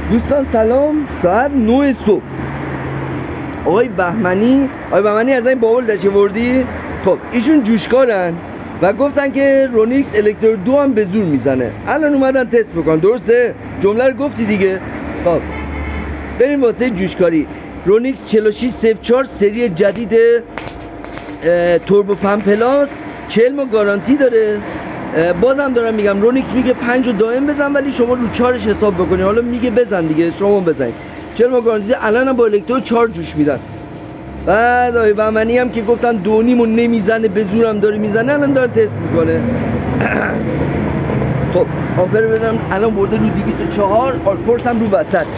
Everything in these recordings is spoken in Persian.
دوستان سلام، ساعت 9 صبح. آقای بهمنی از این باول داشته وردی. خب ایشون جوشکارن و گفتن که رونیکس الکترو 2 هم به زور میزنه. الان اومدن تست بکنن. درسته؟ جمله رو گفتی دیگه. خب بریم واسه جوشکاری. رونیکس 4604 سری جدید توربو فن پلاس 40 ماه گارانتی داره. بازم دارم میگم رونیکس میگه 5 رو دائم بزن، ولی شما رو 4ش حساب بکنی. حالا میگه بزن دیگه، شما بزنید. 40 ماه گارانتی الان هم با الکترو 4 جوش میدن. بعد آقای بهمنی هم که گفتن 2.5 رو نمیزنه، به زورم داره میزنه، الان داره تست میکنه. خب آمپر ببینم الان برده رو 204، آلپورس هم رو وسط.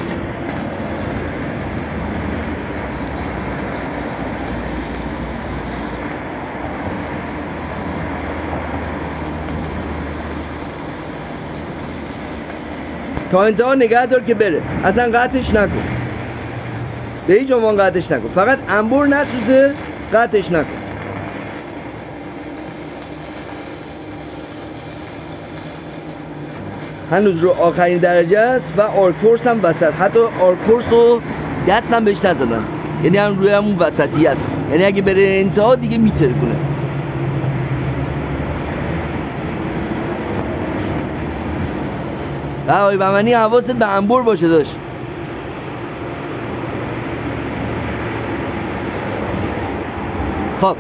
تا انتها نگه دار که بره، اصلا قطعش نکن، به هیچ عنوان قطعش نکن، فقط انبر نسوزه، قطعش نکن. هنوز رو آخرین درجه است و آرکورس هم وسط. حتی آرکورس رو دست هم بهش ندادن، یعنی هم روی همون وسطی است، یعنی اگه بره انتها دیگه میتره کنه. و آقای بهمنی حواست به انبر باشه داشت. خب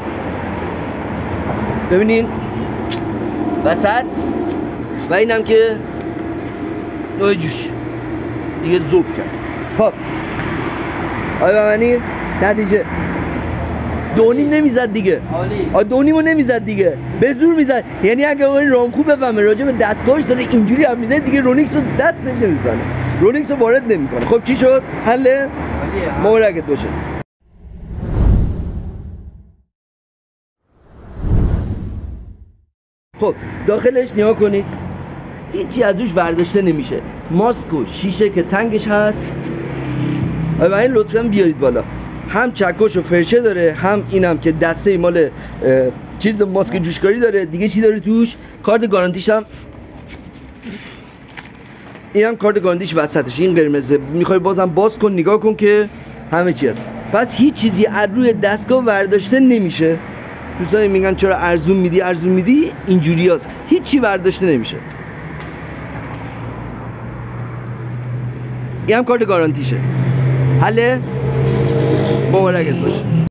ببینین وسط و اینم که نوع جوش دیگه زوب کرد. خب آقای بهمنی نتیجه 2.5 نمیزد دیگه. 2.5 رو نمیزد دیگه، به زور میزد. یعنی اگه آقای رامکو بفهمه راجع به دستگاهش داره اینجوری حرف میزنه دیگه، رونیکس رو دست بهش نمیزنه، رونیکس رو وارد نمیکنه. خب چی شد؟ حل مبارکت باشه. خب داخلش نگاه کنید، هیچی از روش برداشته نمیشه. ماسک و شیشه که تنگش هست. و این لطفاً بیارید بالا. هم چکش و فرشه داره، هم اینم که دسته مال چیز ماسک جوشکاری داره. دیگه چی داره توش؟ کارت گارانتیش هم، این هم کارت گارانتیش وسطش، این قرمزه. میخوای بازم باز کن نگاه کن که همه چی هست. پس هیچ چیزی از روی دستگاه برداشته نمیشه. دوستان میگن چرا ارزون میدی، اینجوری هست، هیچی برداشته نمیشه. این هم کارت گارانتیشه. حله مبارکت باشه.